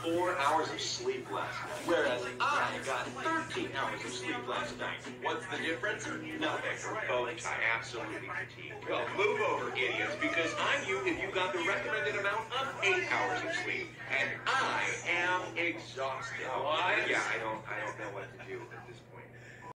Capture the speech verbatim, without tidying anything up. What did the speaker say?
four hours of sleep last night, whereas I got thirteen hours of sleep last night. What's the difference? Nothing. Both are absolutely fatigued. Well, move over, idiots, because I'm you if you got the recommended amount of eight hours of sleep, and I am exhausted. Why? Yeah, I don't, I don't know what to do at this point.